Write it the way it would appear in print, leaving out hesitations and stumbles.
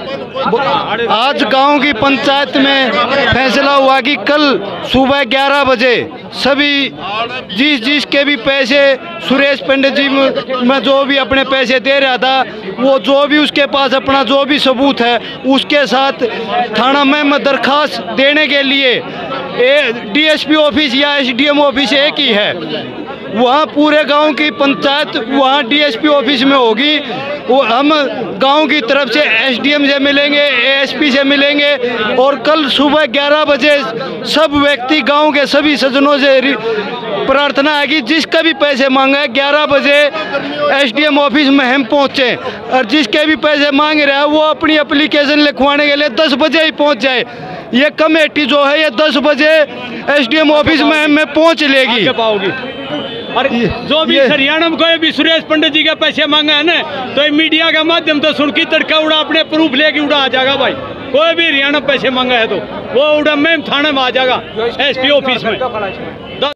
आज गांव की पंचायत में फैसला हुआ कि कल सुबह 11 बजे सभी जिसके भी पैसे सुरेश पंडित जी में जो भी अपने पैसे दे रहा था, वो जो भी उसके पास अपना जो भी सबूत है उसके साथ थाना में दरखास्त देने के लिए डीएसपी ऑफिस या एसडीएम ऑफिस एक ही है, वहाँ पूरे गांव की पंचायत वहाँ डीएसपी ऑफिस में होगी। वो हम गांव की तरफ से एसडीएम से मिलेंगे, एएसपी से मिलेंगे और कल सुबह 11 बजे सब व्यक्ति गांव के सभी सज्जनों से प्रार्थना है कि जिसका भी पैसे मांगा है 11 बजे एसडीएम ऑफिस में हम पहुँचे और जिसके भी पैसे मांग रहे हैं वो अपनी एप्लीकेशन लिखवाने के लिए 10 बजे ही पहुँच जाए। ये कमेटी जो है ये 10 बजे एसडीएम ऑफिस में पहुँच लेगी। और जो भी हरियाणा में कोई भी सुरेश पंडित जी के पैसे मांगे हैं ना, तो ये मीडिया के माध्यम से सुन की तड़का उड़ा अपने प्रूफ लेके उड़ा आ जाएगा भाई। कोई भी हरियाणा पैसे मांगा है तो वो उड़ा मैम थाने में आ जाएगा एसपी ऑफिस में।